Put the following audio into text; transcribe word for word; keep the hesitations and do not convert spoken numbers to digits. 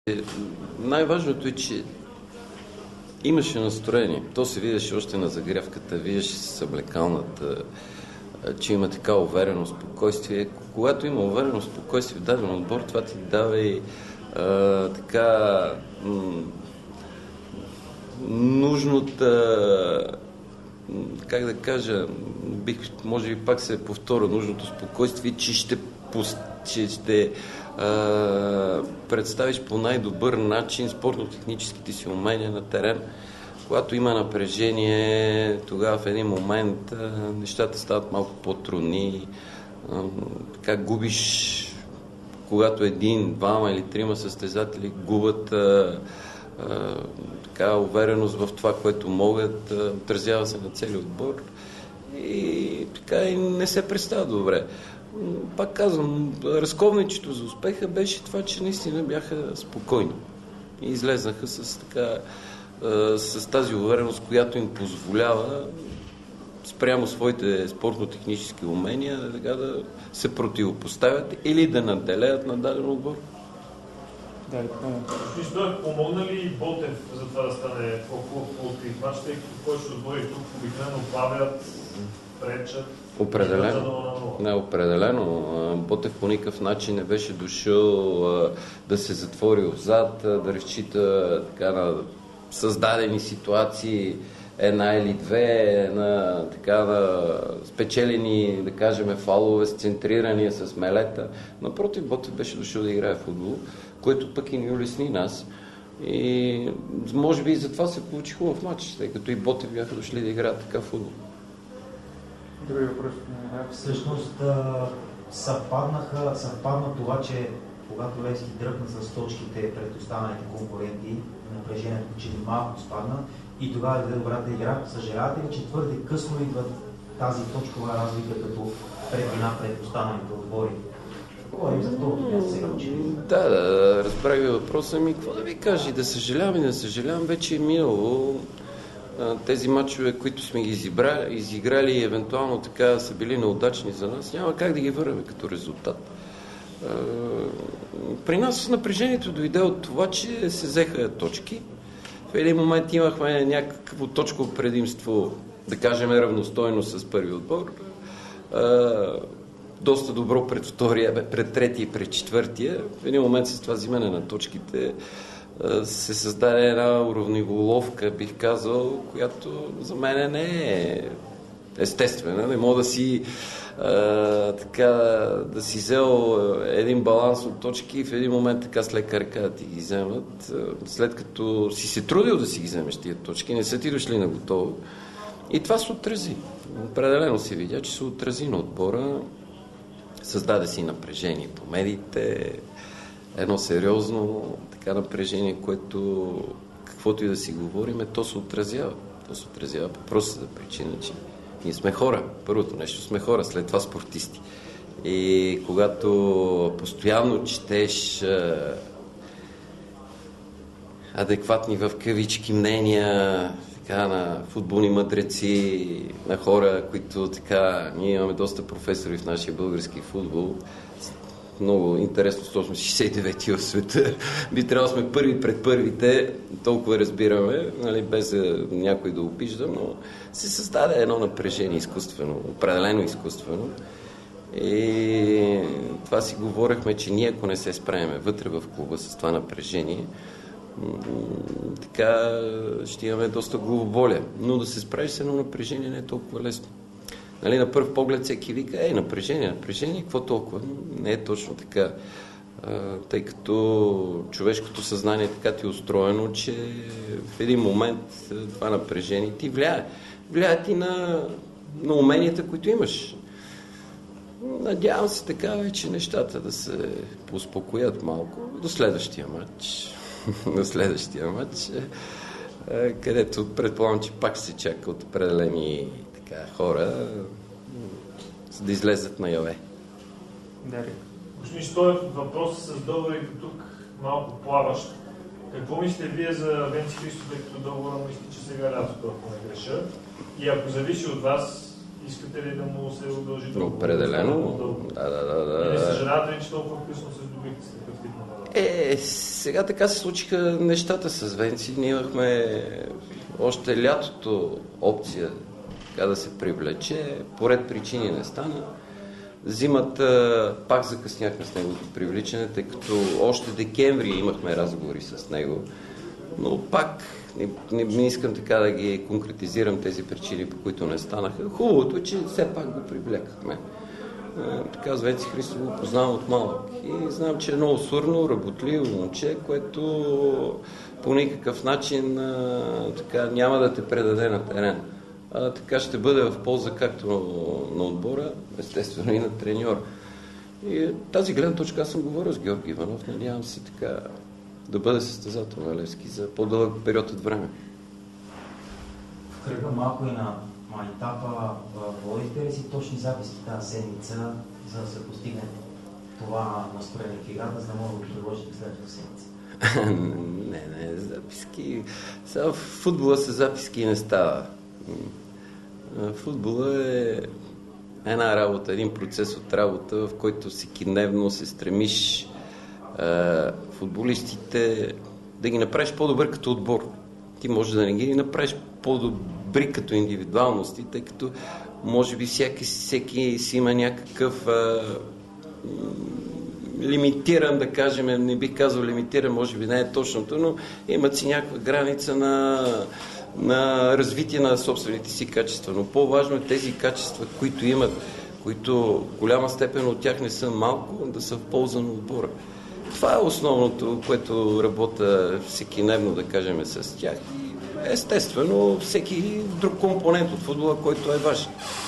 Най-важното е, че имаше настроение. То се виждаше още на загрявката, виждаше се съблекалната, че има така уверено спокойствие. Когато има уверено спокойствие в даден отбор, това ти дава и а, така м- нужната, как да кажа, бих, може би пак се повторя, нужното спокойствие, че ще, че ще а, представиш по най-добър начин спортно-техническите си умения на терен. Когато има напрежение, тогава в един момент а, нещата стават малко по-трудни. А, така губиш, когато един, двама или трима състезатели губят а, а, така увереност в това, което могат, а, отразява се на целия отбор и така и не се представя добре. Пак казвам, разковничето за успеха беше това, че наистина бяха спокойни и излезнаха с така с тази увереност, която им позволява спрямо своите спортно-технически умения така да се противопоставят или да наделеят на даден отбор. Да, Стоев, помогна ли Ботев за това да стане по-открит мач, тъй като повече отбори тук обикновено бавят, пречат? Определено. Не, определено. Ботев по никакъв начин не беше дошъл да се затвори отзад, да разчита така на създадени ситуации, една или две, на, така, на спечелени, да кажем, фалове с центрирания, с мелета. Напротив, Ботев беше дошъл да играе в футбол, което пък и ни улесни нас. И може би и затова се получи хубав матч, тъй като и Ботев бяха дошли да играят така футбол. Други въпрос? Всъщност съвпаднаха, съвпадна това, че когато Левски дръпна с точките пред останалите конкуренти, напрежението че малко спадна и тогава даде добрата игра. Съжалявате ли, че твърде късно идва тази точкова разлика като предвина пред останалите отбори? Говорим за второто сега, че... Да, да, разбрах ви въпроса ми. Какво да ви кажа? Да съжалявам и да съжалявам, вече е минало. Тези матчове, които сме ги изиграли, изиграли и евентуално така са били неудачни за нас, няма как да ги върнем като резултат. При нас напрежението дойде от това, че се взеха точки. В един момент имахме някакво точково предимство, да кажем равностойно с първи отбор. Доста добро пред втория, пред третия и пред четвъртия. В един момент с това взимане на точките се създаде една уравниловка, бих казал, която за мен не е естествена. Не мога да си а, така, да си взел един баланс от точки и в един момент така с лека ръка да ти ги вземат. След като си се трудил да си ги вземеш тия точки, не са ти дошли на готово. И това се отрази. Определено се видя, че се отрази на отбора. Създаде си напрежение по медиите, едно сериозно така напрежение, което каквото и да си говорим, то се отразява. То се отразява по простата причина, че ние сме хора. Първото нещо сме хора, след това спортисти. И когато постоянно четеш а, адекватни в кавички мнения така, на футболни мъдреци, на хора, които така... Ние имаме доста професори в нашия български футбол. Много интересно, защото сме шейсет и девети в света. Би трябвало сме първи пред първите, толкова разбираме, нали, без някой да обижда, но се създаде едно напрежение изкуствено, определено изкуствено. И това си говорихме, че ние ако не се справим вътре в клуба с това напрежение, така ще имаме доста главоболие. Но да се справиш с едно напрежение не е толкова лесно. Нали, на първ поглед всеки вика, ей, напрежение, напрежение, какво толкова? Но не е точно така, а, тъй като човешкото съзнание така ти е устроено, че в един момент това напрежение ти влияе. Влияе ти на, на уменията, които имаш. Надявам се така вече нещата да се успокоят малко до следващия матч. до следващия матч, където предполагам, че пак се чака от определени така, хора, за да излезат наяве. Дарик. Господин Стоев, въпросът с договора до тук малко плаващ. Какво мислите вие за Венци Христов, тъй като договора му изтича сега лятото, ако не греша? И ако зависи от вас искате ли да му се удължи толкова? Определено. Да, да, да, да. Или съжалявате ли, че толкова късно се здобихте с такъв тип на Е, сега така се случиха нещата с Венци. Ние имахме още лятото опция така да се привлече. По ред причини не стана. Зимата пак закъсняхме с неговото привличане, тъй като още декември имахме разговори с него. Но пак не, не, не искам така да ги конкретизирам тези причини, по които не станаха. Хубавото е, че все пак го привлекахме. Така, с Венци Христов го познавам от малък и знам, че е много сурно, работливо момче, което по никакъв начин а, така, няма да те предаде на терен. А, така ще бъде в полза както на отбора, естествено и на треньор. И тази гледна точка аз съм говорил с Георги Иванов, надявам се така да бъде състезател на Левски за по-дълъг период от време. В кръга малко и на майтапа, водите ли си точни записки тази седмица, за да се постигне това настроение в играта, за да може да го предложите следващата седмица? Не, не, записки. Сега в футбола се записки не става. Футбола е една работа, един процес от работа, в който всекидневно се стремиш футболистите да ги направиш по-добър като отбор. Ти може да не ги направиш по-добри като индивидуалности, тъй като може би всеки, всеки си има някакъв а, лимитиран, да кажем, не бих казал лимитиран, може би не е точното, но имат си някаква граница на, на развитие на собствените си качества. Но по-важно е тези качества, които имат, които в голяма степен от тях не са малко, да са в полза на отбора. Това е основното, което работя всекидневно, да кажем, с тях. Естествено, всеки друг компонент от футбола, който е важен.